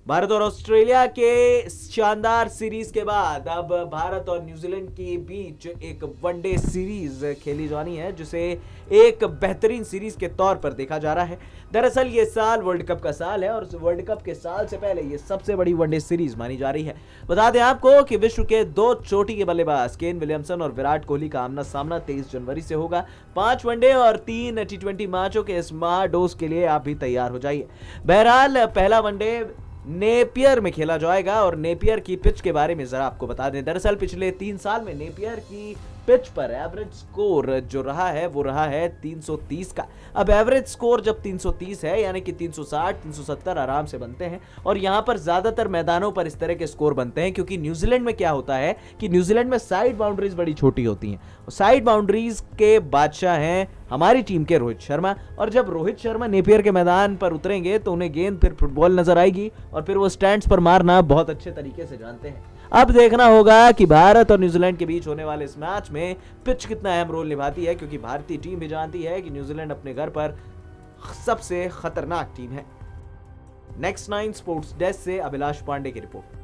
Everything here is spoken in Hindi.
भारत और ऑस्ट्रेलिया के शानदार सीरीज के बाद अब भारत और न्यूजीलैंड के बीच एक वनडे सीरीज खेली जानी है, जिसे एक बेहतरीन सीरीज के तौर पर देखा जा रहा है। दरअसल ये साल वर्ल्ड कप का साल है और वर्ल्ड कप के साल से पहले ये सबसे बड़ी वनडे सीरीज मानी जा रही है। बता दें आपको कि विश्व के दो चोटी के बल्लेबाज केन विलियमसन और विराट कोहली का आमना सामना 23 जनवरी से होगा। 5 वनडे और 3 टी20 मैचों के इस महाडोज के लिए आप भी तैयार हो जाइए। बहरहाल पहला वनडे नेपियर में खेला जाएगा और नेपियर की पिच के बारे में जरा आपको बता दें। दरअसल पिछले 3 साल में नेपियर की पिच पर एवरेज स्कोर जो रहा है वो रहा है 330 का। अब एवरेज स्कोर जब 330 है यानी कि 360 370 आराम से बनते हैं और यहां पर ज्यादातर मैदानों पर इस तरह के स्कोर बनते हैं, क्योंकि न्यूजीलैंड में क्या होता है कि न्यूजीलैंड में साइड बाउंड्रीज बड़ी छोटी होती हैं। साइड बाउंड्रीज के बादशाह हैं हमारी टीम के रोहित शर्मा, और जब रोहित शर्मा नेपियर के मैदान पर उतरेंगे तो उन्हें गेंद फिर फुटबॉल नजर आएगी और फिर वो स्टैंड्स पर मारना बहुत अच्छे तरीके से जानते हैं। अब देखना होगा कि भारत और न्यूजीलैंड के बीच होने वाले इस मैच में पिच कितना अहम रोल निभाती है, क्योंकि भारतीय टीम भी जानती है कि न्यूजीलैंड अपने घर पर सबसे खतरनाक टीम है। नेक्स्ट 9 स्पोर्ट्स डेस्क से अभिलाष पांडे की रिपोर्ट।